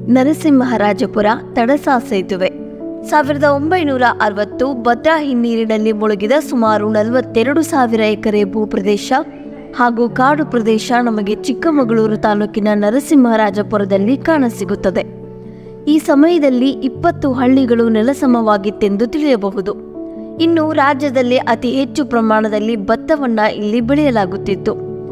ನರಸಿಂಹರಾಜಪುರ ತಡಸಾ ಸೇತುವೆ 1960 ಭದ್ರಾ ಹಿನ್ನೀರಿನಲ್ಲಿ ಮುಳುಗಿದ ಸುಮಾರು 42,000 ಎಕರೆ ಭೂಪ್ರದೇಶ ಹಾಗೂ ಕಾಡು ಪ್ರದೇಶ ನಮಗೆ ಚಿಕ್ಕಮಗಳೂರು ತಾಲೂಕಿನ ನರಸಿಂಹರಾಜಪುರದಲ್ಲಿ ಕಾಣಸಿಗುತ್ತದೆ. ಈ ಸಮಯದಲ್ಲಿ 20 ಹಳ್ಳಿಗಳು ನೆಲಸಮವಾಗಿತ್ತೆಂದು ತಿಳಿಯಬಹುದು. ಇನ್ನು ರಾಜ್ಯದಲ್ಲಿ ಅತಿ ಹೆಚ್ಚು ಪ್ರಮಾಣದಲ್ಲಿ ಭತ್ತವನ್ನ ಇಲ್ಲಿ ಬೆಳೆಯಲಾಗುತ್ತಿತ್ತು.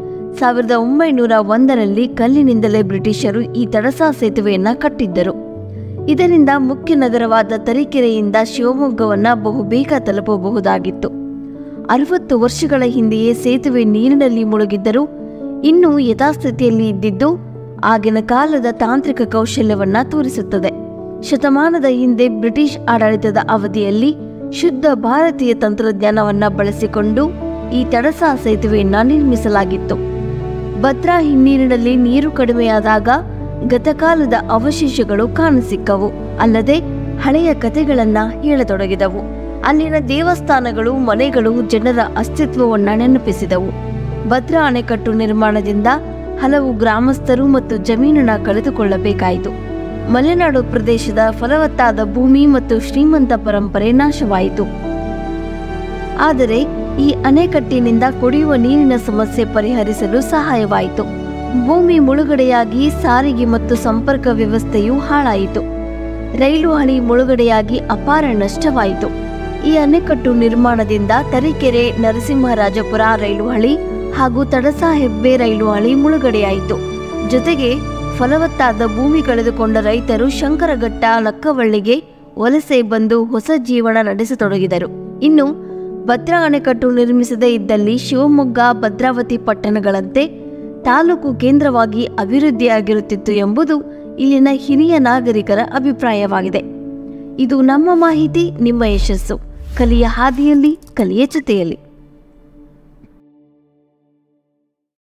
1901ರಲ್ಲಿ ಕಲ್ಲಿನಿಂದಲೇ ಬ್ರಿಟಿಷರು ಈ ತಡಸಾ ಸೇತುವೆಯನ್ನ ಕಟ್ಟಿದ್ದರು. ಇದರಿಂದ ಮುಖ್ಯ ನಗರವಾದ ತರೀಕೆರೆಯಿಂದ ಶಿವಮೊಗ್ಗವನ್ನ ಬಹುಬೇಗ ತಲುಪಬಹುದಾಗಿತ್ತು. 60 ವರ್ಷಗಳ ಹಿಂದೆಯೇ ಸೇತುವೆ ನೀರಿನಲ್ಲಿ ಮುಳುಗಿದ್ದರೂ ಇನ್ನೂ ಯಥಾಸ್ಥಿತಿಯಲ್ಲಿ ಇದ್ದಿದ್ದು ಆಗಿನ ಕಾಲದ ತಾಂತ್ರಿಕ ಕೌಶಲ್ಯವನ್ನ ತೋರಿಸುತ್ತದೆ. ಶತಮಾನದ ಹಿಂದೆ ಬ್ರಿಟಿಷ್ ಆಡಳಿತದ ಅವಧಿಯಲ್ಲಿ ಶುದ್ಧ ಭಾರತೀಯ ತಂತ್ರಜ್ಞಾನವನ್ನ ಬಳಸಿಕೊಂಡು ಈ ತಡಸಾ ಸೇತುವೆಯನ್ನ ನಿರ್ಮಿಸಲಾಗಿತ್ತು. ಭದ್ರಾ ಹಿನ್ನೀರಿನಲ್ಲಿ ನೀರು ಕಡಿಮೆಯಾದಾಗ ಗತಕಾಲದ ಅವಶೇಷಗಳು ಕಾಣಸಿಕ್ಕವು. ಅಲ್ಲದೆ ಹಳೆಯ ಕಥೆಗಳನ್ನ ಹೇಳತೊಡಗಿದವು. ಅಲ್ಲಿನ ದೇವಸ್ಥಾನಗಳು, ಮನೆಗಳು ಜನರ ಅಸ್ತಿತ್ವವನ್ನ ನೆನಪಿಸಿದವು. ಭದ್ರಾ ಅಣೆಕಟ್ಟು ನಿರ್ಮಾಣದಿಂದ ಹಲವು ಗ್ರಾಮಸ್ಥರು ಮತ್ತು ಜಮೀನನ್ನ ಕಳೆದುಕೊಳ್ಳಬೇಕಾಯಿತು. ಮಲೆನಾಡು ಪ್ರದೇಶದ ಫಲವತ್ತಾದ ಭೂಮಿ ಮತ್ತು ಶ್ರೀಮಂತ ಪರಂಪರೆ ನಾಶವಾಯಿತು. ಆದರೆ ಈ ಅಣೆಕಟ್ಟಿನಿಂದ ಕುಡಿಯುವ ನೀರಿನ ಸಮಸ್ಯೆ ಪರಿಹರಿಸಲು ಸಹಾಯವಾಯಿತು. ಭೂಮಿ ಮುಳುಗಡೆಯಾಗಿ ಸಾರಿಗೆ ಮತ್ತು ಸಂಪರ್ಕ ವ್ಯವಸ್ಥೆಯೂ ಹಾಳಾಯಿತು. ರೈಲು ಹಳಿ ಮುಳುಗಡೆಯಾಗಿ ಅಪಾರ ನಷ್ಟವಾಯಿತು. ಈ ಅಣೆಕಟ್ಟು ನಿರ್ಮಾಣದಿಂದ ತರೀಕೆರೆ ನರಸಿಂಹರಾಜಪುರ ರೈಲು ಹಳಿ ಹಾಗೂ ತಡಸಾ ಹೆಬ್ಬೆ ರೈಲು ಹಳಿ ಮುಳುಗಡೆಯಾಯಿತು. ಜೊತೆಗೆ ಫಲವತ್ತಾದ ಭೂಮಿ ಕಳೆದುಕೊಂಡ ರೈತರು ಶಂಕರಘಟ್ಟ, ಲಕ್ಕವಳ್ಳಿಗೆ ವಲಸೆ ಬಂದು ಹೊಸ ಜೀವನ ನಡೆಸತೊಡಗಿದರು. ಇನ್ನು ಭದ್ರಾ ಅಣೆಕಟ್ಟು ನಿರ್ಮಿಸದೇ ಇದ್ದಲ್ಲಿ ಶಿವಮೊಗ್ಗ, ಭದ್ರಾವತಿ ಪಟ್ಟಣಗಳಂತೆ ತಾಲೂಕು ಕೇಂದ್ರವಾಗಿ ಅಭಿವೃದ್ಧಿಯಾಗಿರುತ್ತಿತ್ತು ಎಂಬುದು ಇಲ್ಲಿನ ಹಿರಿಯ ನಾಗರಿಕರ ಅಭಿಪ್ರಾಯವಾಗಿದೆ. ಇದು ನಮ್ಮ ಮಾಹಿತಿ, ನಿಮ್ಮ ಯಶಸ್ಸು. ಕಲಿಯ ಹಾದಿಯಲ್ಲಿ, ಕಲಿಯ ಜೊತೆಯಲ್ಲಿ.